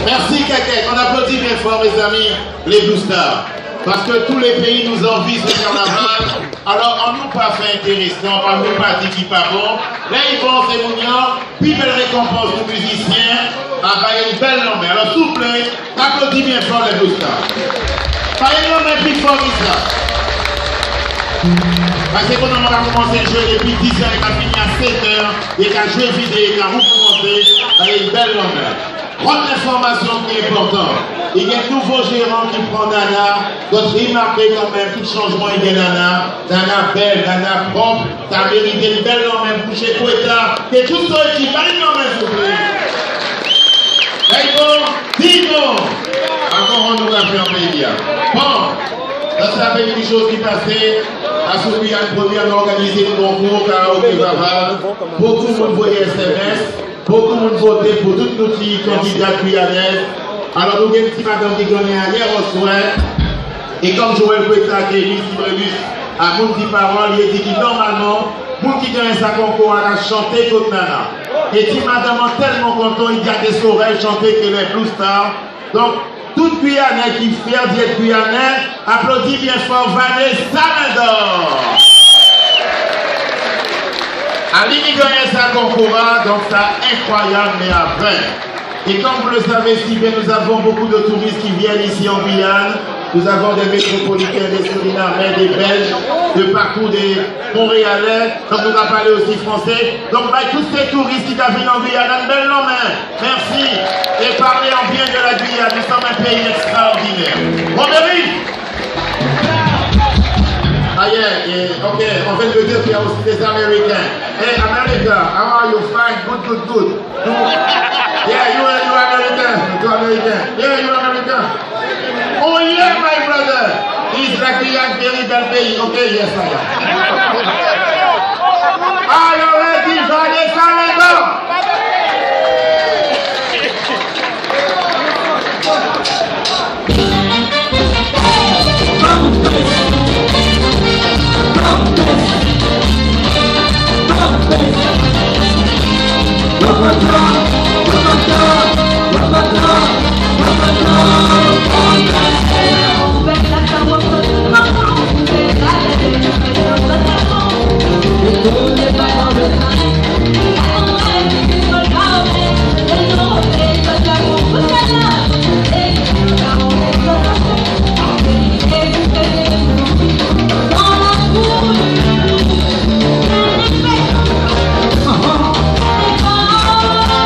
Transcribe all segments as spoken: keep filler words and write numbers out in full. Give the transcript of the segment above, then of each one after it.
Merci Keke, on applaudit bien fort mes amis, les Blue Stars. Parce que tous les pays nous envient ce carnaval. Alors on nous pas fait intéressant, on nous pas dit qui pas bon. Là ils vont c'est mounions, puis belle récompense aux musiciens, avec une belle lambée. Alors s'il vous plaît, applaudis bien fort les Blue Stars. Par exemple, un plus fort que ça. Parce que quand on a commencé à jouer depuis dix heures, il a fini à sept heures, il a joué vidéo, il a recommencé avec une belle longueur. Grande information qui est importante. Il y a un nouveau gérant qui prend Nana. Donc remarquez quand même tout changement il y a Nana. Nana belle, Nana propre. Ça mérite une belle longueur pour chez Koueta. Et tout ça qui va une longueur s'il vous plaît. D'accord? Dis-moi. Encore on nous a fait un pays. Bon. Ça, ça fait une chose qui passait. À ce qu'il y a une première organisée de concours, karaoké Vaval. Beaucoup de monde voyait S M S. Beaucoup de monde votait pour toutes nos filles candidates guyanaises. Alors, nous avons une petite madame qui gagne à l'air au soin. Et comme Joël Koueta, qui est ministre à mon petit parent, il a dit que normalement, pour qui gagne sa concours, elle a chanté comme Nana. Et si madame est tellement content, il a des oreilles chanter que les Blue Stars. Donc, toute Guyanais qui est fière d'être Guyanais, applaudit bien fort Vanessa Lindor. Ali qui gagne sa concours, donc ça incroyable, mais à vingt. Et comme vous le savez si bien, nous avons beaucoup de touristes qui viennent ici en Guyane. Nous avons des métropolitains, des Surinamais, des Belges, de partout, des Montréalais. Donc nous avons parlé aussi français. Donc bah, tous ces touristes qui viennent en Guyane, une belle main. Merci. Et parlez en bien de la Guyane. Nous sommes un pays extraordinaire. Bon, Béry. Ah yeah, yeah, ok, on vient de dire qu'il y a aussi des Américains. Hey, America, how are you? Fine, good, good, good. You, yeah, you are, you are American. You are American. Yeah, you are American. Oh yeah, my brother. He's like a young, very bad baby. Okay, yes, I am. Are you ready for this America? Oh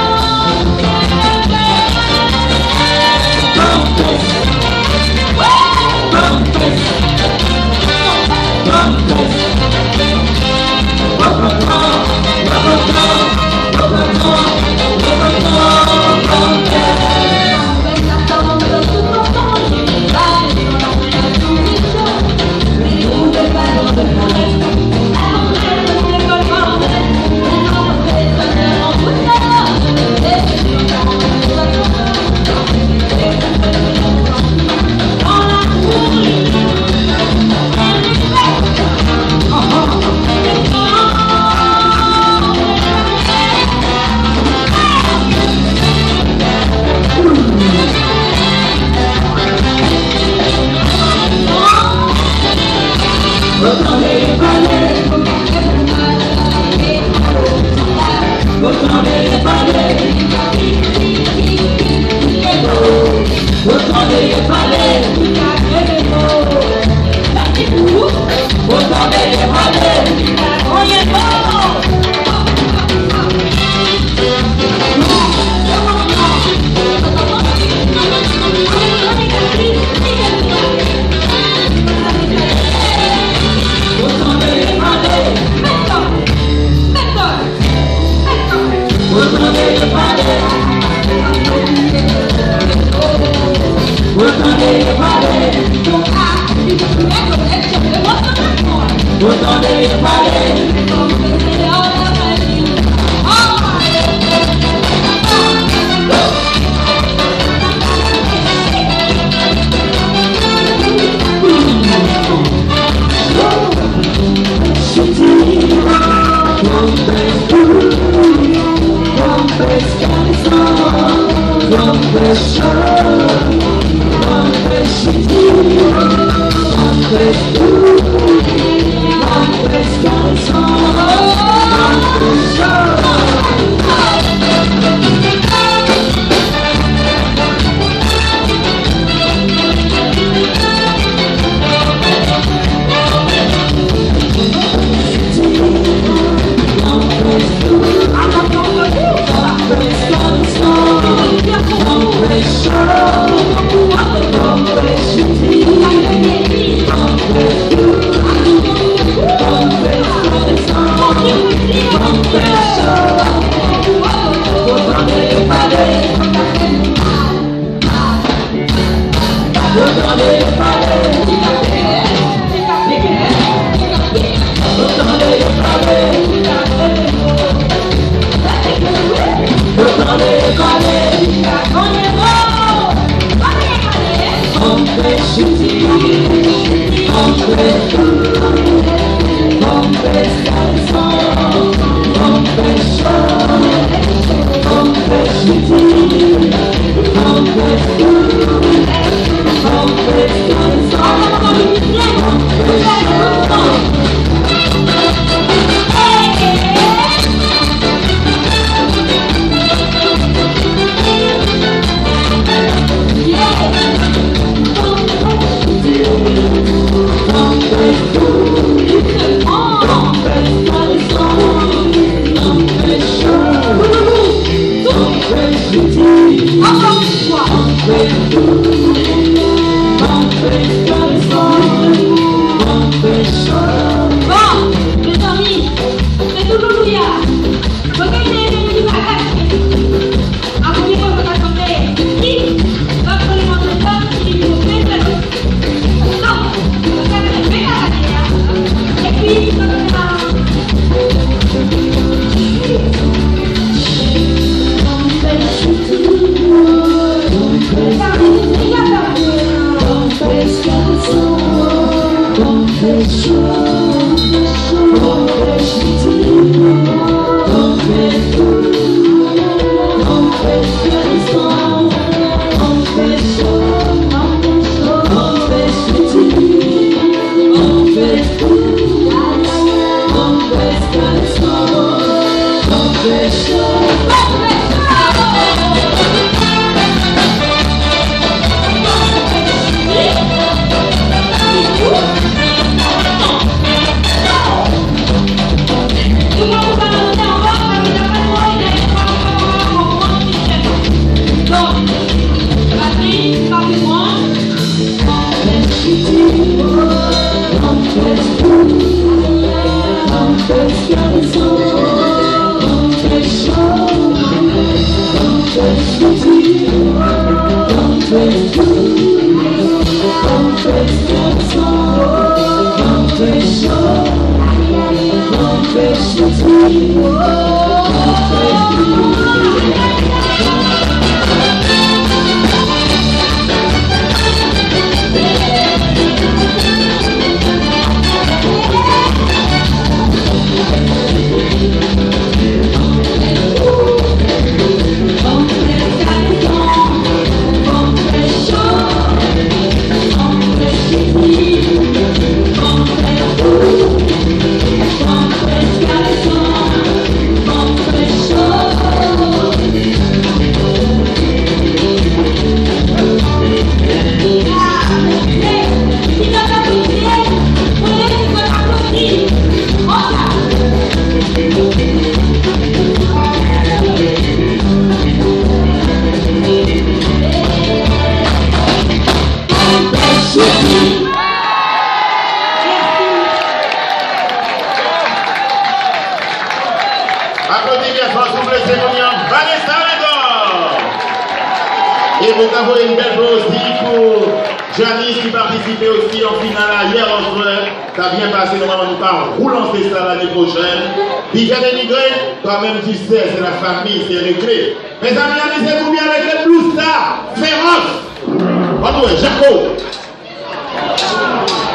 Et vous avez une belle chose aussi pour Janice qui participait aussi en finale hier en soir. Ça a bien passé, normalement nous pas relancer ça l'année prochaine. Puis j'ai dénigré, quand même tu sais, c'est la famille, c'est réglé. Mes amis, c'est combien avec les blues là, féroce. On va Jaco.